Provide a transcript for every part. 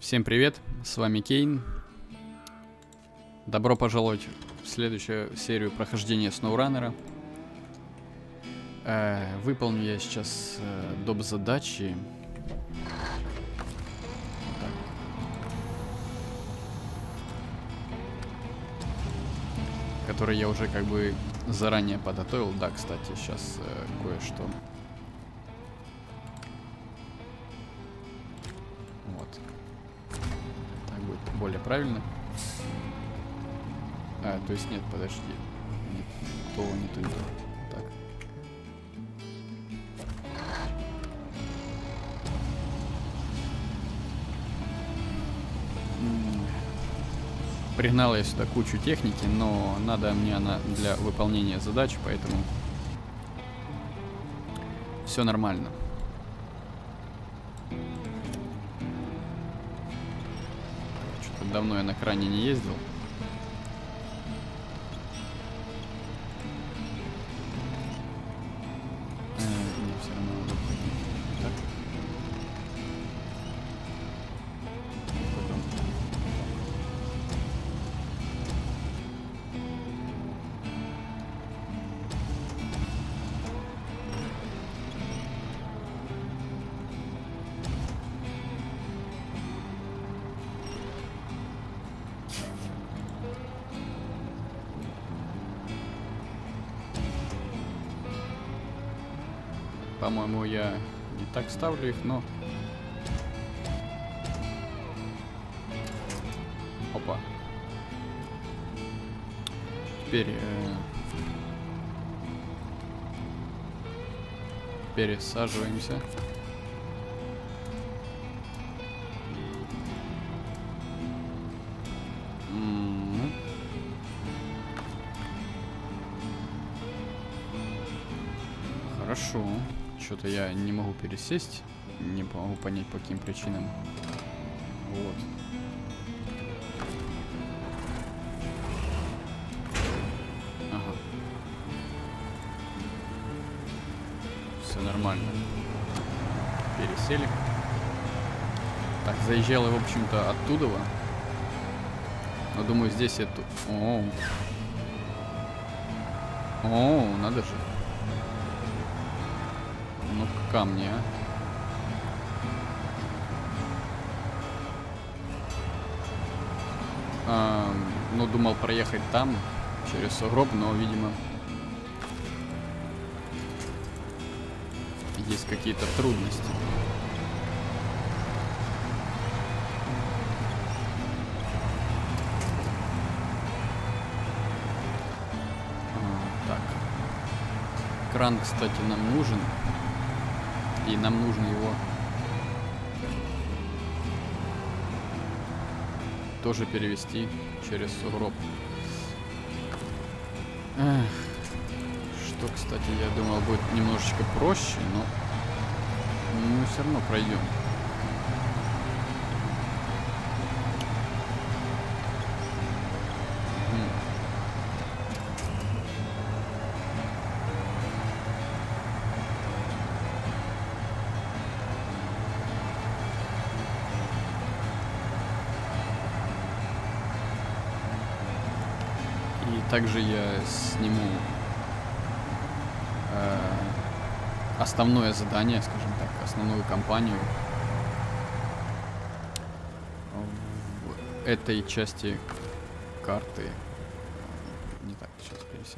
Всем привет, с вами Кейн. Добро пожаловать в следующую серию прохождения SnowRunner. Выполню я сейчас доп. Задачи. Которые я уже как бы заранее подготовил. Да, кстати, сейчас кое-что. Вот. Так будет более правильно. То есть нет, подожди. Не то. Так. Пригнал я сюда кучу техники, но надо мне она для выполнения задач, поэтому все нормально. Что-то давно я на кране не ездил. Нет, все равно надо. Так. Потом. По-моему, я не так ставлю их, но... Опа. Теперь... пересаживаемся. Хорошо. Что-то я не могу пересесть. Не могу понять, по каким причинам. Вот. Ага. Все нормально. Пересели. Так, заезжал я, в общем-то, оттуда. Но думаю, здесь эту... О, надо же. Ну, камни, ну, думал проехать там, через сугроб, но, видимо, есть какие-то трудности. Так. Кран, кстати, нам нужен. И нам нужно его тоже перевести через сугроб. Что, кстати, я думал, будет немножечко проще, но мы все равно пройдем. Также я сниму основное задание, скажем так, основную кампанию в этой части карты. Не так, сейчас пересядем.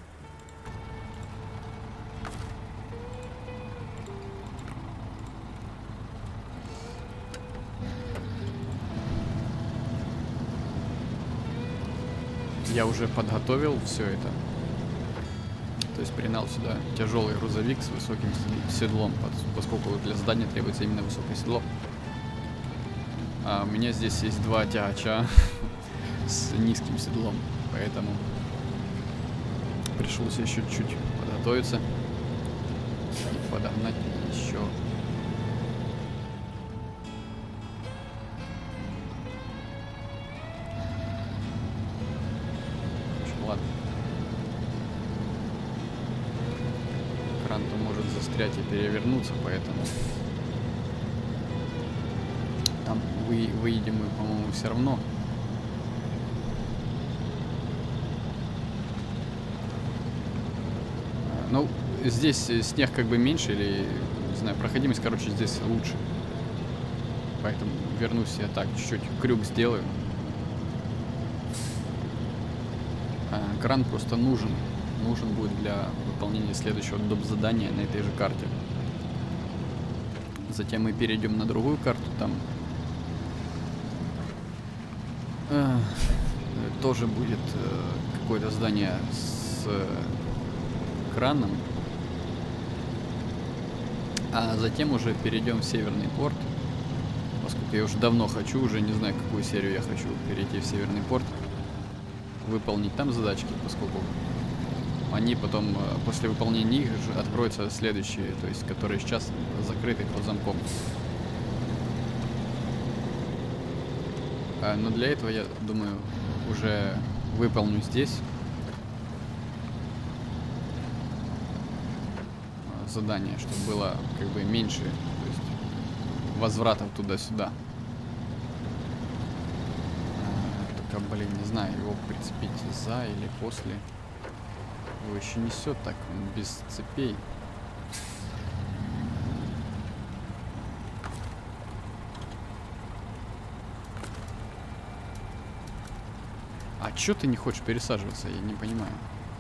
Я уже подготовил все это. То есть пригнал сюда тяжелый грузовик с высоким седлом, поскольку для задания требуется именно высокое седло. А у меня здесь есть два тягача с низким седлом, поэтому пришлось еще чуть подготовиться и подогнать еще. Кран-то может застрять и перевернуться, поэтому там выедем мы, по-моему, все равно. Ну, здесь снег как бы меньше, или, не знаю, проходимость, короче, здесь лучше. Поэтому вернусь я так, чуть-чуть крюк сделаю. Кран просто нужен. Нужен будет для выполнения следующего доп. Задания на этой же карте. Затем мы перейдем на другую карту, там тоже будет какое-то здание с краном. А затем уже перейдем в Северный порт. Поскольку я уже давно хочу, уже не знаю, какую серию я хочу перейти в Северный порт. Выполнить там задачки, поскольку они потом, после выполнения их же откроются следующие, то есть которые сейчас закрыты под замком. Но для этого, я думаю, уже выполню здесь задание, чтобы было как бы меньше, то есть возвратов туда-сюда. Только, блин, не знаю, его прицепить за или после. Его еще несет так, без цепей. А чё ты не хочешь пересаживаться? Я не понимаю.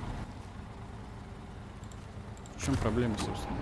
В чем проблема, собственно?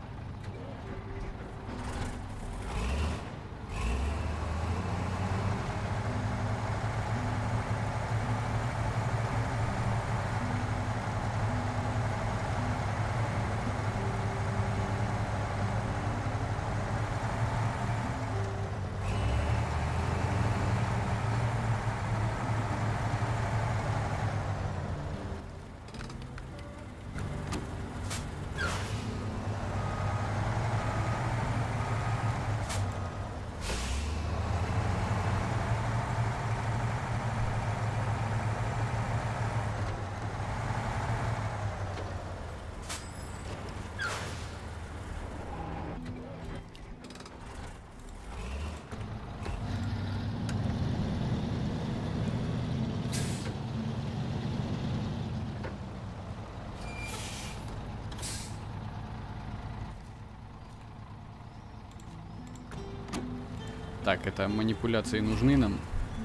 Так, это манипуляции нужны нам.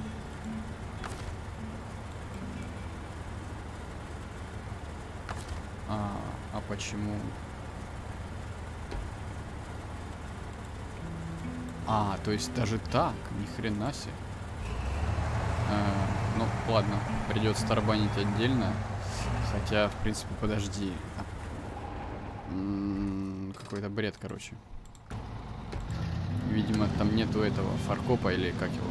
А почему? То есть даже так? Ни хрена себе. Ну, ладно, придется тарабанить отдельно. Хотя, в принципе, подожди. Какой-то бред, короче. Видимо, там нету этого фаркопа или как его.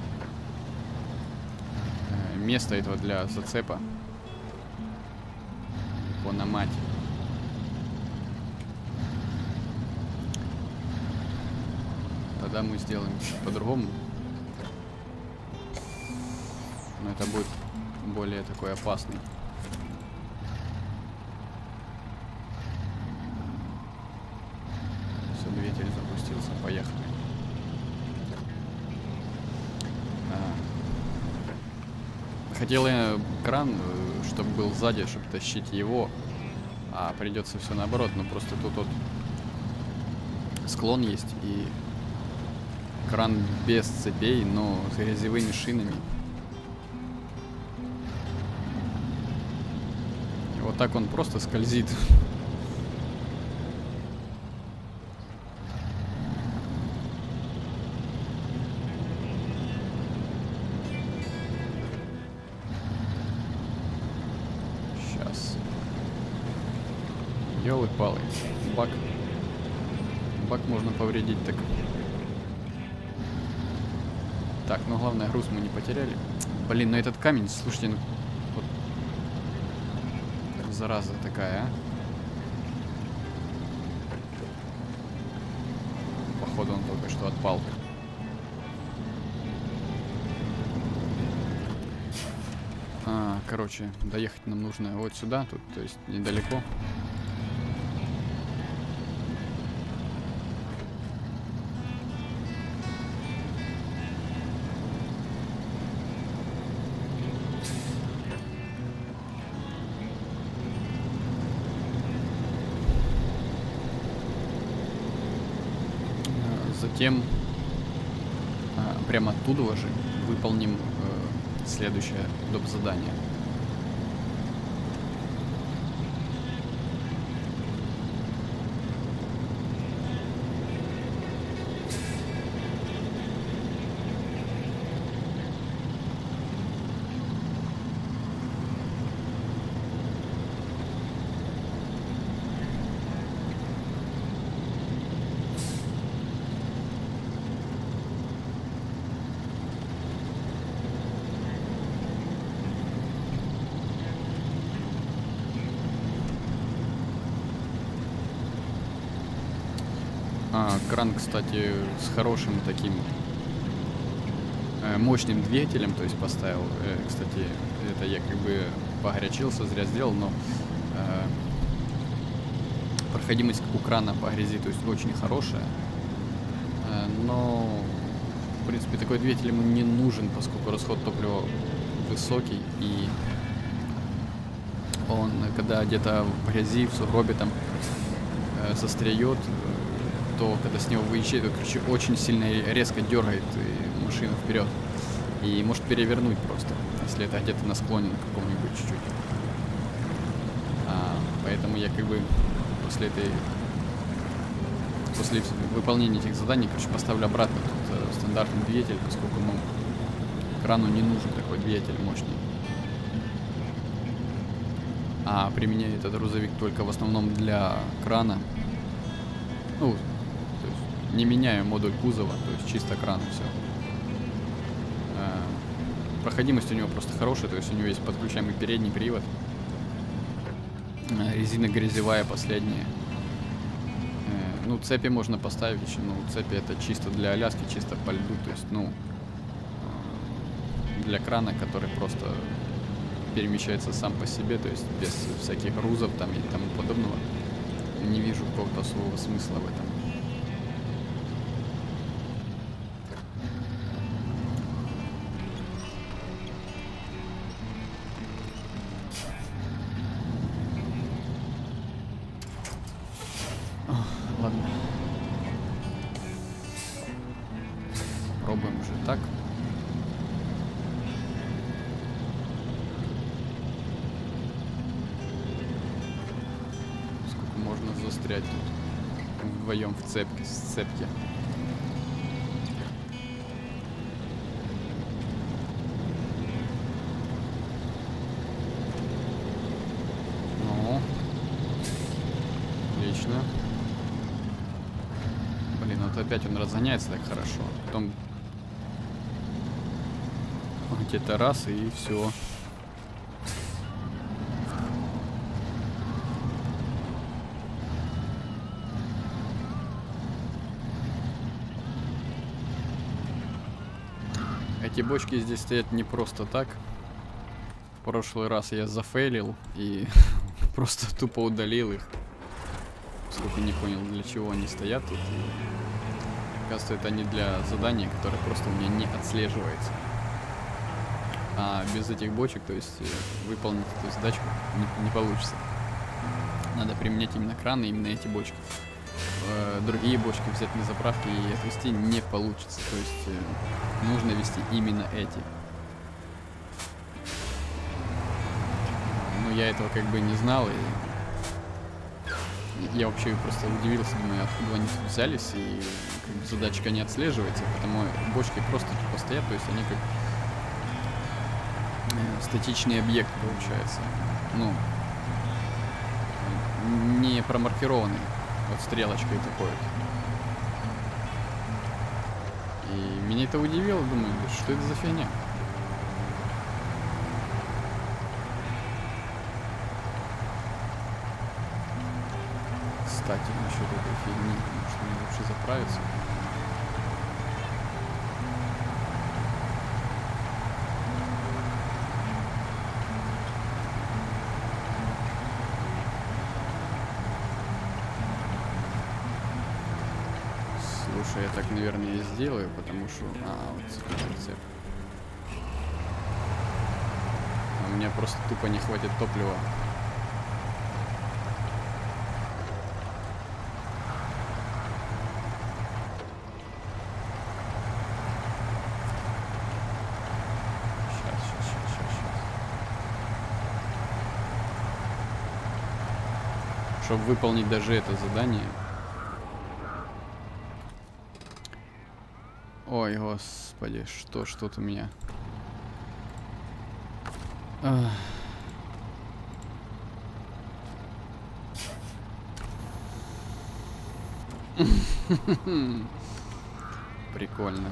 Места этого для зацепа. По мать. Тогда мы сделаем по-другому. Но это будет более такой опасный. Все, двигатель запустился. Поехали. Хотел я кран, чтобы был сзади, чтобы тащить его, а придется все наоборот. Но просто тут вот склон есть и кран без цепей, но с грязевыми шинами. И вот так он просто скользит. Ёлы-палы. Бак можно повредить так. Так, ну главное, груз мы не потеряли. Блин, ну этот камень, слушайте, ну вот, зараза такая, а. Походу он только что отпал. Короче, доехать нам нужно вот сюда, тут, то есть недалеко. затем прямо оттуда же выполним следующее доп. Задание. Кран, кстати, с хорошим таким мощным двигателем, то есть поставил. Кстати, это я как бы погорячился, зря сделал, но проходимость у крана по грязи, то есть очень хорошая. Но, в принципе, такой двигатель ему не нужен, поскольку расход топлива высокий, и он, когда где-то в грязи, в сугробе там застряет, то когда с него выезжает, короче, очень сильно и резко дергает машину вперед и может перевернуть просто, если это где-то на склоне на каком-нибудь чуть-чуть. Поэтому я как бы после выполнения этих заданий, короче, поставлю обратно тут стандартный двигатель, поскольку крану не нужен такой двигатель мощный. Применяю этот грузовик только в основном для крана. Ну, то есть не меняю модуль кузова, то есть чисто кран и все. Проходимость у него просто хорошая, то есть у него есть подключаемый передний привод. Резина грязевая последняя. Ну, цепи можно поставить еще, но цепи это чисто для Аляски, чисто по льду, то есть, ну, для крана, который просто перемещается сам по себе, то есть без всяких грузов там и тому подобного. Не вижу какого-то особого смысла в этом. Ладно. Пробуем уже так. Сколько можно застрять тут вдвоем в цепке. Ну, отлично. Блин, вот опять он разгоняется так хорошо. Потом где-то раз и все. Эти бочки здесь стоят не просто так. В прошлый раз я зафейлил и просто тупо удалил их. Поскольку не понял, для чего они стоят тут. И, оказывается, это не для задания, которое просто у меня не отслеживается. А без этих бочек, то есть выполнить эту задачу не получится. Надо применять именно краны, именно эти бочки. Другие бочки взять на заправке и отвезти не получится. То есть нужно везти именно эти. Но я этого как бы не знал, и я вообще просто удивился, думаю, откуда они тут взялись, и как бы задачка не отслеживается, потому бочки просто тупо стоят, то есть они как статичный объект получается. Ну, не промаркированный вот стрелочкой такой вот. И меня это удивило, думаю, что это за фигня? Кстати, насчет этой фигни, может мне лучше заправиться? Слушай, я так, наверное, и сделаю, потому что... вот цепь. У меня просто тупо не хватит топлива. чтобы выполнить даже это задание. Ой, господи, что ж тут у меня? Ах. Прикольно.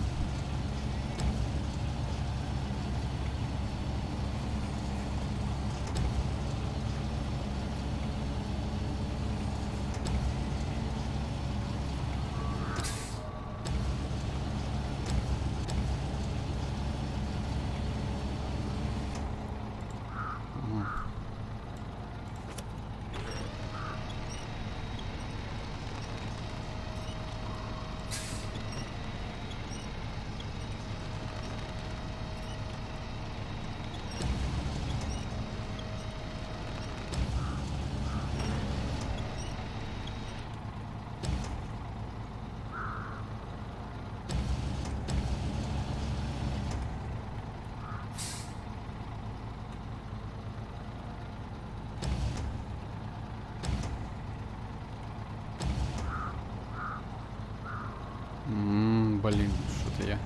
Блин, что-то я...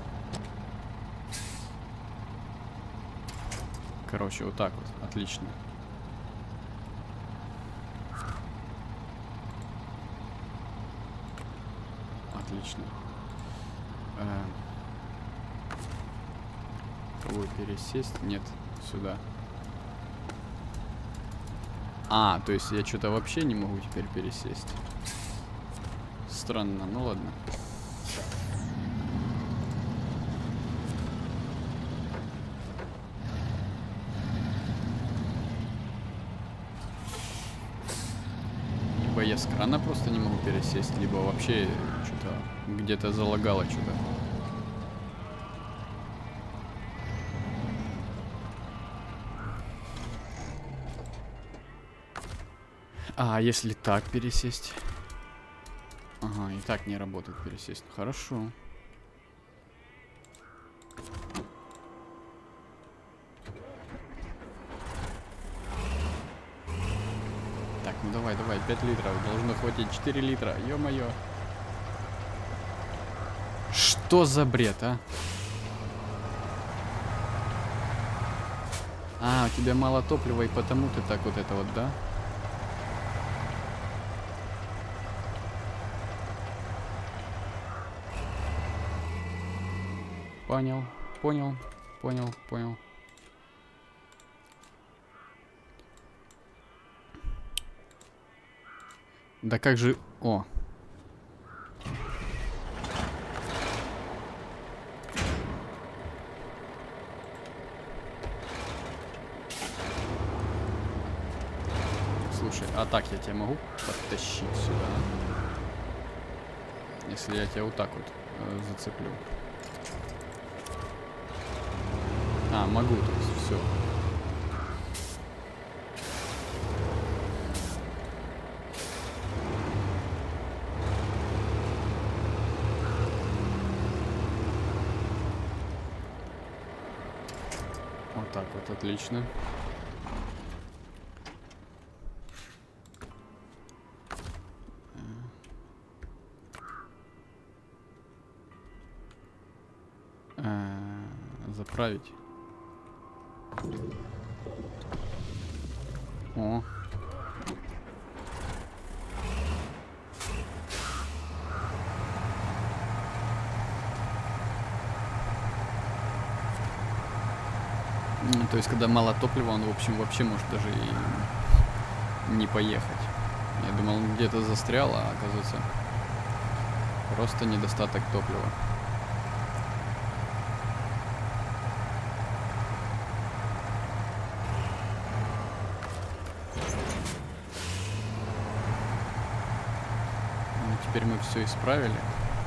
Короче, вот так вот. Отлично. Отлично. Пробую пересесть. Нет, сюда. А, то есть я что-то вообще не могу теперь пересесть. Странно, ну ладно. Либо я с крана просто не могу пересесть, либо вообще что-то где-то залагало что-то. А если так пересесть? Ага, и так не работает пересесть. Хорошо. Так, ну давай, 5 литров. Должно хватить 4 литра. Ё-моё. Что за бред, а? А, у тебя мало топлива, и потому ты так вот это вот, да? Понял, понял, понял, понял. Да как же... О. Слушай, а так я тебя могу подтащить сюда? Если я тебя вот так вот зацеплю. А, могу, то есть все. Вот так вот, отлично. Заправить. О. То есть, когда мало топлива, он, в общем, вообще может даже и не поехать. Я думал, он где-то застрял, а оказывается, просто недостаток топлива. Ну, теперь мы все исправили.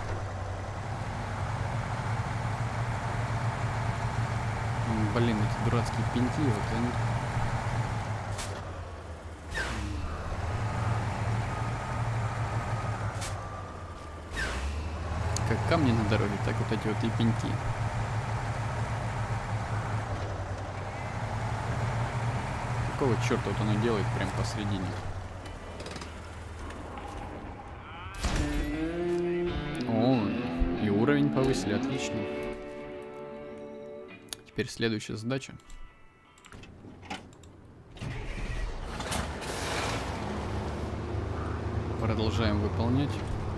Блин, эти дурацкие пеньки, вот они... Как камни на дороге, так вот эти вот и пеньки. Какого черта вот оно делает прям посредине? повысили, отлично. Теперь следующая задача. Продолжаем выполнять.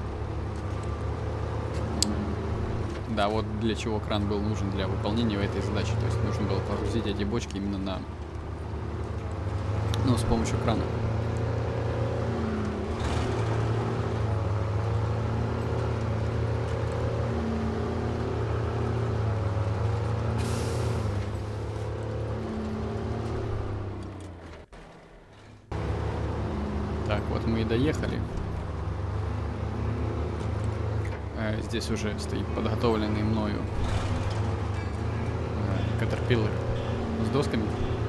Да, вот для чего кран был нужен для выполнения этой задачи. То есть нужно было погрузить эти бочки именно на... Ну, с помощью крана. Так, вот мы и доехали. Здесь уже стоит подготовленный мною катерпиллер с досками,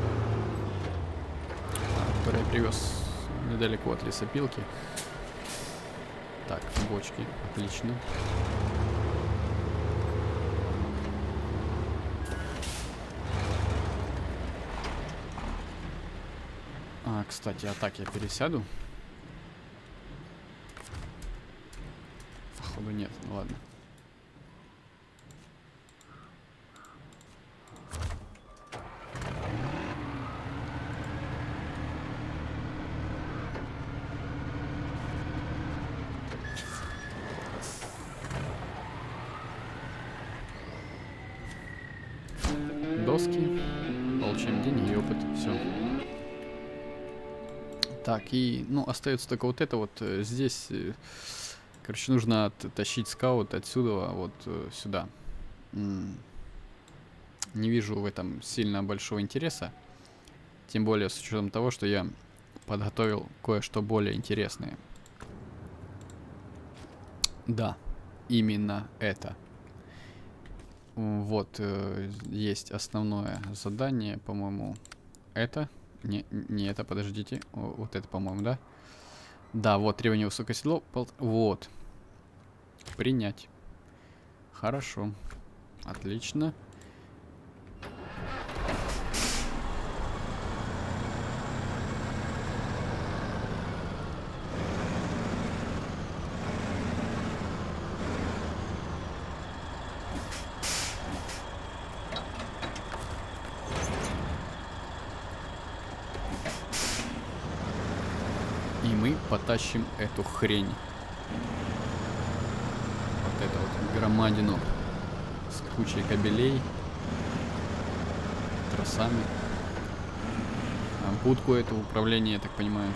который я привез недалеко от лесопилки. Так, бочки, отлично. Кстати, а так я пересяду. Походу нет, ну ладно. Доски, получаем деньги и опыт, все. Так, и, ну, остается только вот это вот здесь. Короче, нужно оттащить скаут отсюда вот сюда. Не вижу в этом сильно большого интереса. Тем более с учетом того, что я подготовил кое-что более интересное. Да, именно это. Вот, есть основное задание, по-моему, это. Не это, подождите. Вот это, по-моему, да? Да, вот требование высокое седло. Вот. Принять. Хорошо. Отлично. И мы потащим эту хрень. Вот эту вот громадину с кучей кабелей, тросами. Будку это управление, я так понимаю.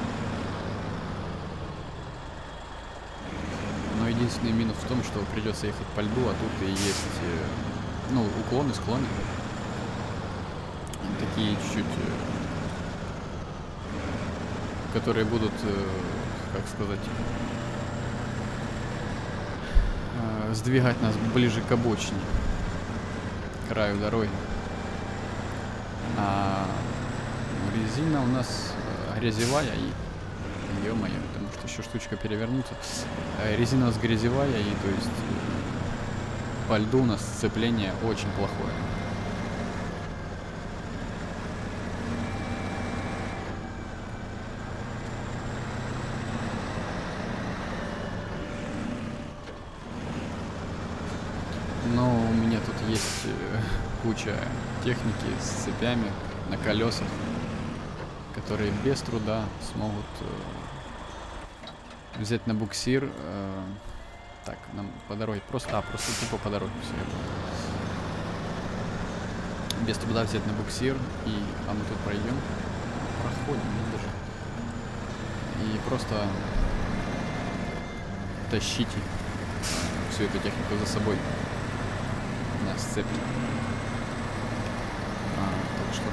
Но единственный минус в том, что придется ехать по льду, а тут и есть, ну, уклоны, склоны. Такие чуть-чуть... которые будут, как сказать, сдвигать нас ближе к обочине, к краю дороги. А резина у нас грязевая и... Ё-моё, потому что еще штучка перевернуться. Резина у нас грязевая, и то есть по льду у нас сцепление очень плохое. Но у меня тут есть куча техники с цепями на колесах, которые без труда смогут взять на буксир. Так, нам по дороге просто тупо по дороге все это. Без труда взять на буксир, и мы тут пройдем, проходим даже, и просто тащите всю эту технику за собой на сцепе. Так что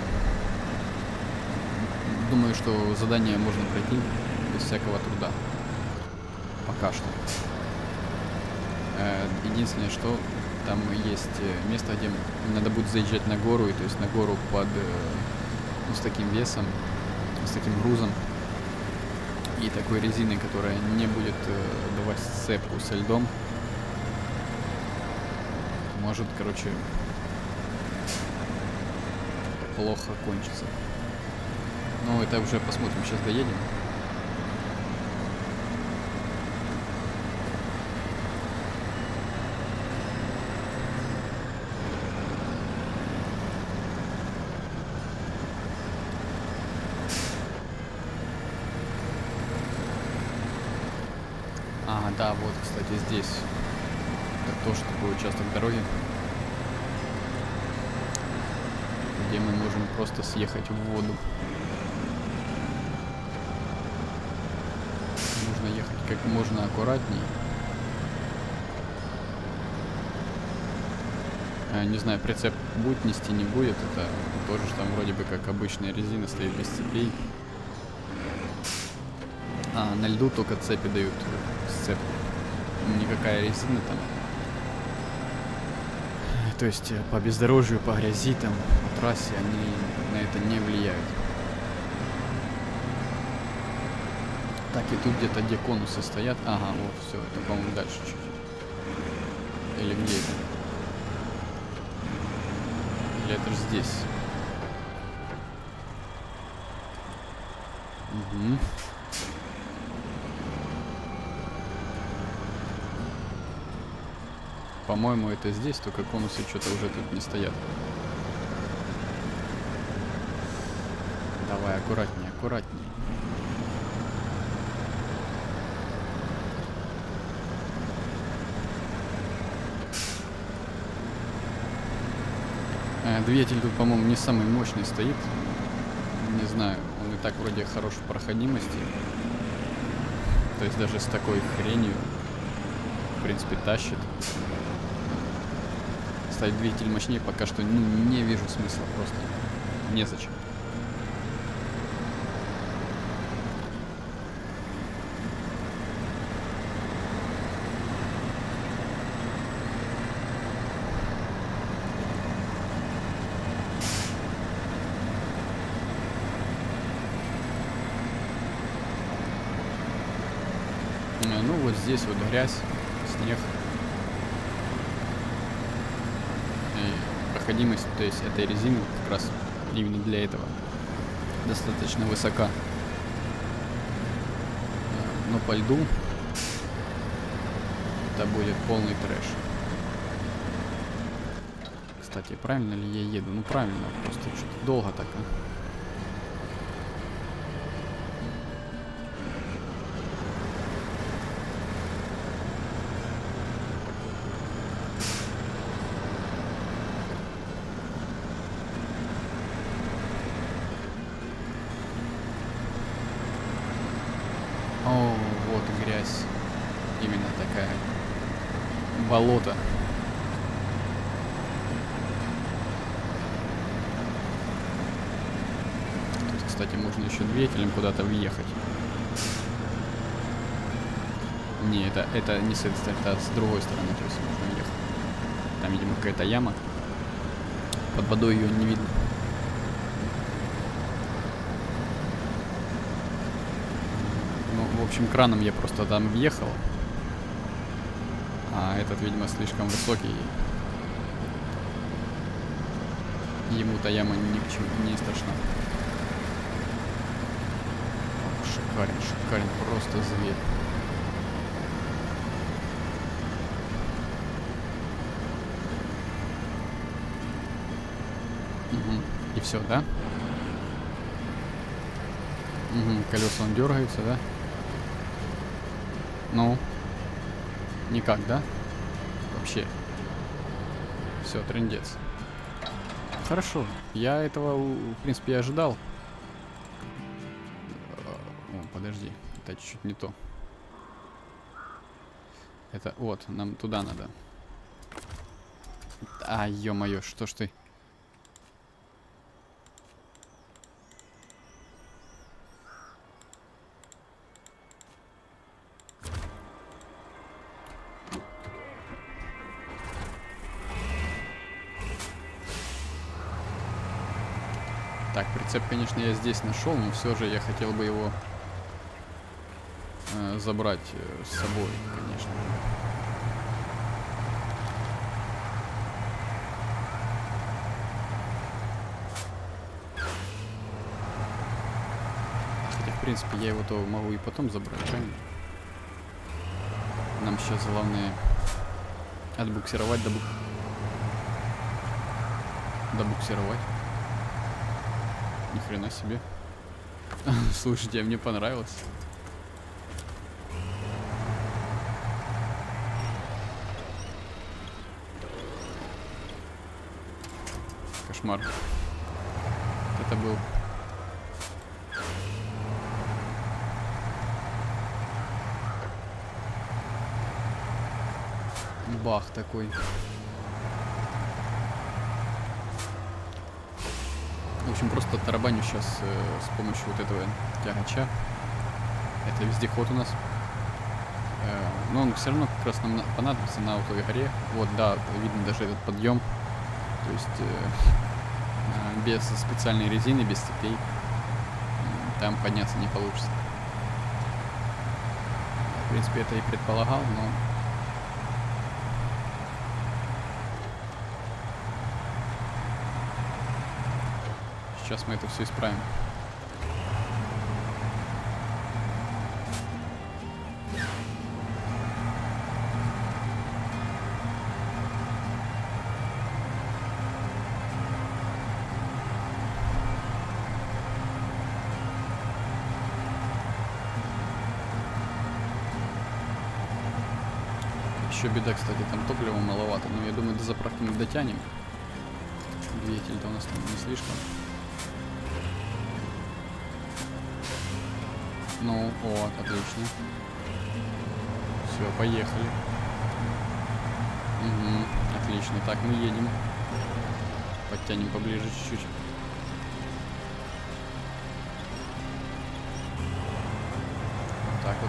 думаю, что задание можно пройти без всякого труда. Пока что. Единственное, что там есть место, где надо будет заезжать на гору, и то есть на гору под ну, с таким весом, с таким грузом и такой резиной, которая не будет давать сцепку со льдом. Может, короче, плохо кончится. Но это уже посмотрим, сейчас доедем. Да, вот, кстати, здесь это тоже такой участок дороги, где мы можем просто съехать в воду. Нужно ехать как можно аккуратней. Не знаю, прицеп будет нести, не будет. Это тоже там вроде бы как обычная резина стоит без цепей. А на льду только цепи дают, сцепку. Никакая резина там. То есть по бездорожью, по грязи, там, по трассе они на это не влияют. Так, и тут где-то где конусы стоят. Ага, вот, все, это, по-моему, дальше чуть-чуть. Или где это? Или это же здесь? Угу. По-моему, это здесь, только конусы что-то уже тут не стоят. Давай, аккуратнее, аккуратнее. Двигатель тут, по-моему, не самый мощный стоит. Не знаю, он и так вроде хорош в проходимости. То есть даже с такой хренью, в принципе, тащит. Ставить двигатель мощнее пока что не вижу смысла, просто незачем. Ну вот здесь вот грязь, снег. И проходимость, то есть этой резины как раз именно для этого достаточно высока. Но по льду это будет полный трэш. Кстати, правильно ли я еду? Ну правильно, просто что-то долго так, а? О, вот грязь. Именно такая. Болото. Тут, кстати, можно еще двигателем куда-то въехать. Не, это не с этой стороны, это с другой стороны, то есть можно въехать. Там, видимо, какая-то яма. Под водой ее не видно. В общем, краном я просто там въехал. А этот, видимо, слишком высокий. Ему-то яма ни к чему не страшна. Шикарен, шикарен, просто зверь. Угу. И все, да? Угу. Колеса он дергается, да? Ну, никак, да? Вообще. Все, трындец. Хорошо. Я этого, в принципе, и ожидал. О, подожди. Это чуть-чуть не то. Это, вот, нам туда надо. А, ё-моё, что ж ты? Так, прицеп, конечно, я здесь нашел, но все же я хотел бы его забрать с собой, конечно. Хотя, в принципе, я его-то могу и потом забрать, правильно? Нам сейчас главное отбуксировать, добуксировать. Ни хрена себе. Слушайте, а мне понравилось. кошмар. Это был. Бах такой. В общем, просто тарабаню сейчас с помощью вот этого тягача. Это вездеход у нас. Но он все равно как раз нам понадобится на Аутовой горе. Вот, да, видно даже этот подъем. То есть без специальной резины, без цепей там подняться не получится. В принципе, это и предполагал, но... Сейчас мы это все исправим. Еще беда, кстати, там топлива маловато, но я думаю, до заправки мы дотянем. Двигатель-то у нас там не слишком. Ну, вот, отлично. Все, поехали. Угу, отлично. Так, мы едем. Подтянем поближе чуть-чуть. Вот так вот.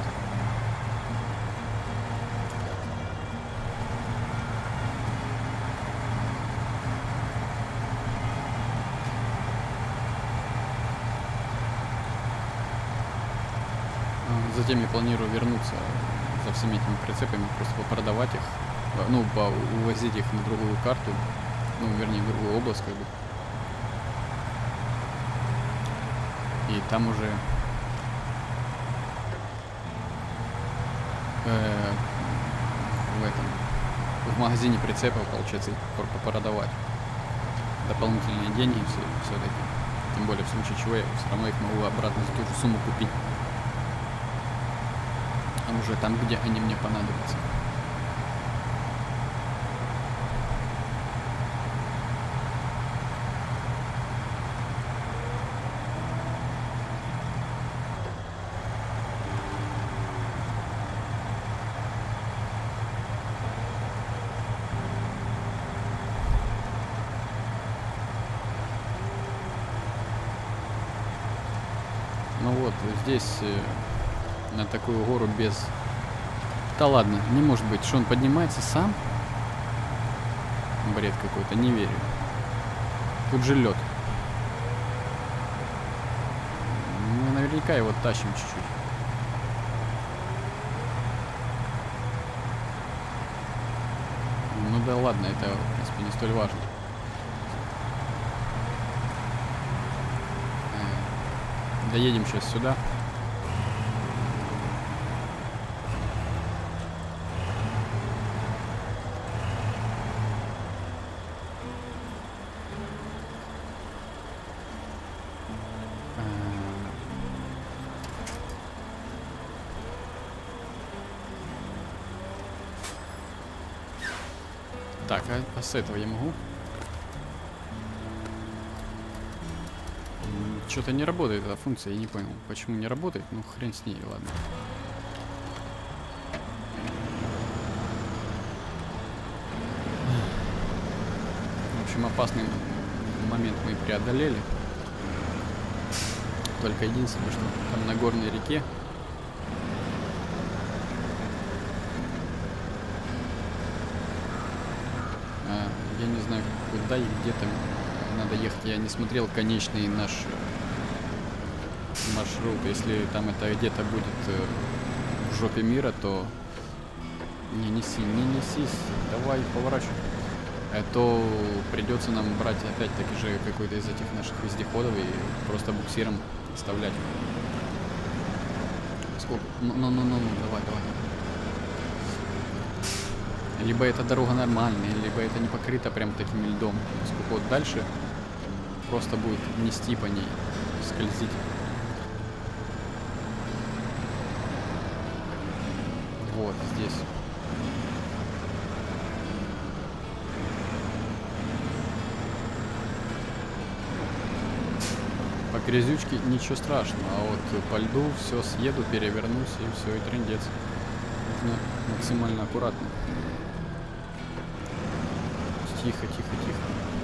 Затем я планирую вернуться за всеми этими прицепами, просто продавать их, ну, увозить их на другую карту, ну, вернее, в другую область, как бы. И там уже в магазине прицепов, получается, их продавать. Дополнительные деньги все-таки. Тем более, в случае чего я все равно их могу обратно за ту же сумму купить. Уже там, где они мне понадобятся. Ну вот, здесь на такую гору без... Да ладно, не может быть, что он поднимается сам? Бред какой-то, не верю. Тут же лед. Мы наверняка его тащим чуть-чуть. Ну да ладно, это, в принципе, не столь важно. Доедем сейчас сюда. Так, а с этого я могу? Что-то не работает эта функция, я не понял, почему не работает. Ну, хрен с ней, ладно. В общем, опасный момент мы преодолели. Только единственное, что там на горной реке я не знаю, куда и где там надо ехать. Я не смотрел конечный наш маршрут. Если там это где-то будет в жопе мира, то не несись, давай поворачивай. То придется нам брать опять-таки же какой-то из этих наших вездеходов и просто буксиром вставлять. Сколько? Ну, давай. Либо эта дорога нормальная, либо это не покрыто прям таким льдом. Поскольку вот дальше просто будет нести по ней, скользить. Вот здесь. грязючки ничего страшного, а вот по льду все съеду, перевернусь и все, и трындец. Нужно максимально аккуратно. Тихо, тихо, тихо.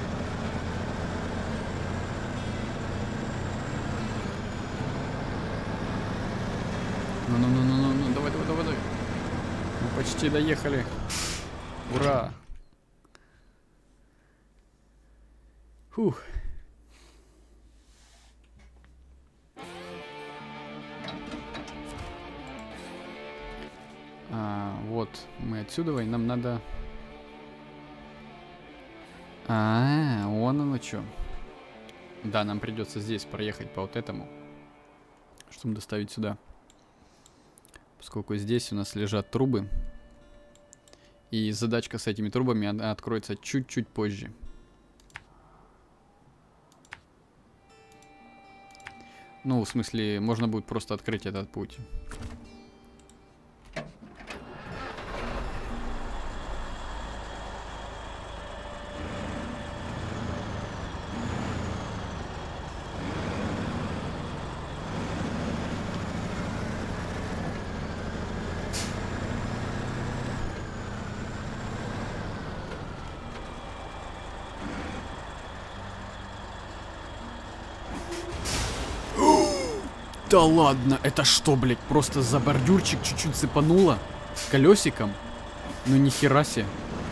Ну, давай, давай, давай, давай. Мы почти доехали. Ура! Фух. Вот мы отсюда, и нам надо... вон оно что. Да, нам придется здесь проехать по вот этому, чтобы доставить сюда. Поскольку здесь у нас лежат трубы. И задачка с этими трубами она откроется чуть-чуть позже. Ну, в смысле, можно будет просто открыть этот путь. Да ладно, это что, блядь, просто за бордюрчик чуть-чуть цепануло колесиком? Ну ни хера себе.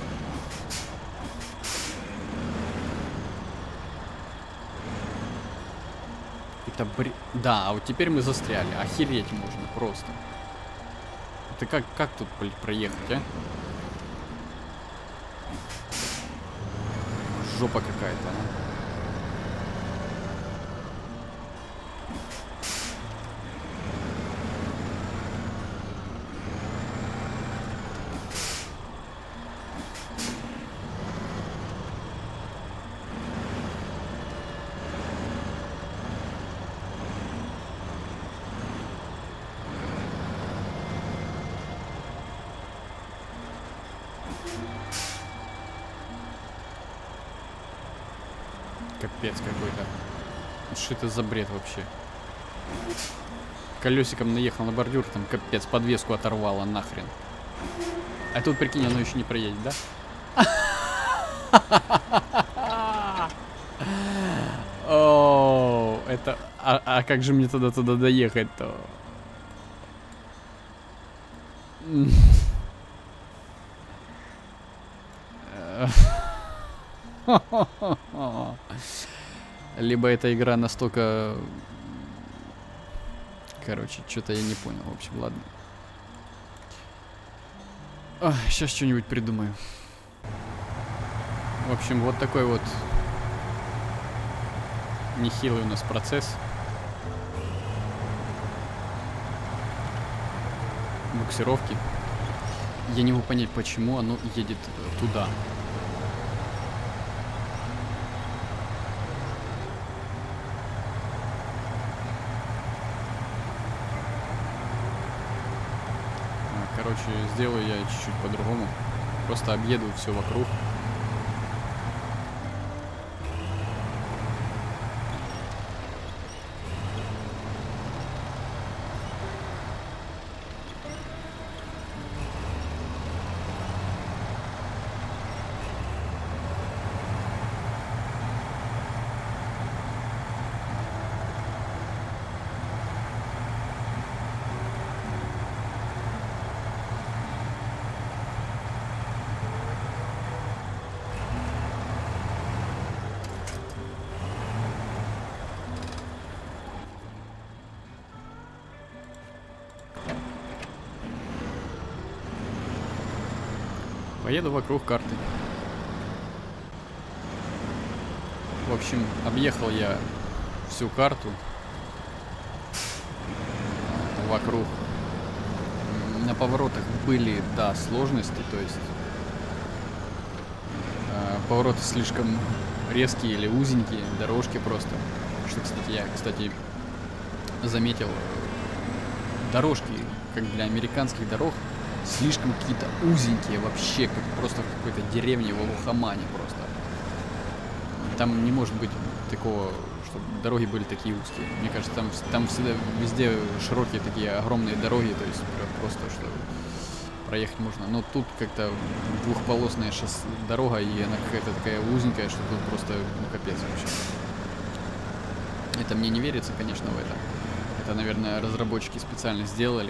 Это Да, а вот теперь мы застряли. Охереть можно просто. Это как тут, блядь, проехать, а? Жопа какая-то, а? Капец какой-то. Что это за бред вообще? Колесиком наехал на бордюр, там капец, подвеску оторвало нахрен. А тут, прикинь, оно еще не проедет, да? О, это... А как же мне туда доехать-то? Либо эта игра настолько... Короче, что-то я не понял. В общем, ладно. Сейчас что-нибудь придумаю. В общем, вот такой вот нехилый у нас процесс. Буксировки. Я не могу понять, почему оно едет туда. Короче, сделаю я чуть-чуть по-другому. Просто объеду все вокруг. Поеду вокруг карты. В общем, объехал я всю карту вокруг. На поворотах были, да, сложности, то есть повороты слишком резкие или узенькие, дорожки просто. Что, кстати, я, заметил, дорожки, как для американских дорог, слишком какие-то узенькие вообще, как просто в какой-то деревне в Алухамане просто. Там не может быть такого, чтобы дороги были такие узкие. Мне кажется, там всегда везде широкие такие огромные дороги, то есть просто что проехать можно. Но тут как-то двухполосная дорога, и она какая-то такая узенькая, что тут просто капец вообще. Это мне не верится, конечно, в это. Это, наверное, разработчики специально сделали,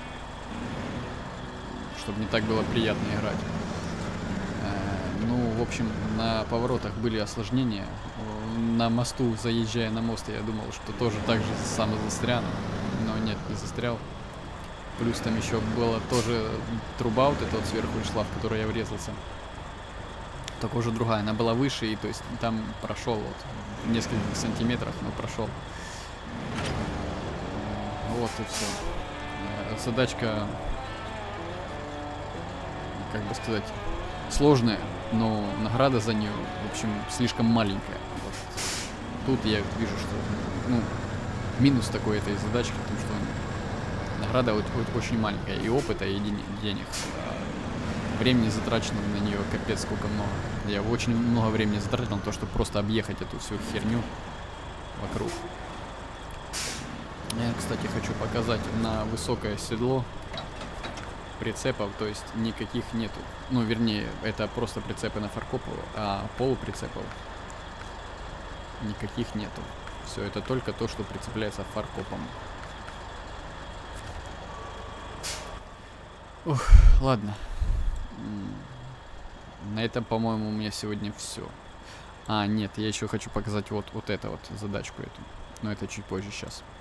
чтобы не так было приятно играть. Ну, в общем, на поворотах были осложнения. На мосту, заезжая на мост, я думал, что тоже так же застряну. Но нет, не застрял. Плюс там еще была тоже труба вот эта вот сверху шла, в которую я врезался. Только уже другая. Она была выше, и то есть там прошел вот в нескольких сантиметрах, но прошел. Вот и все. Задачка, как бы сказать, сложная, но награда за нее, в общем, слишком маленькая. Вот. Тут я вижу, что минус такой этой задачки, потому что награда очень маленькая, и опыта, и денег. Времени затрачено на нее капец сколько много. Я очень много времени затратил на то, чтобы просто объехать эту всю херню вокруг. Я, кстати, хочу показать на высокое седло прицепов, то есть никаких нету. Ну, вернее, это просто прицепы на фаркопу, а полуприцепов никаких нету. Все, это только то, что прицепляется фаркопом. Ух, ладно. На этом, по-моему, у меня сегодня все. А, нет, я еще хочу показать вот эту вот задачку эту. Но это чуть позже сейчас.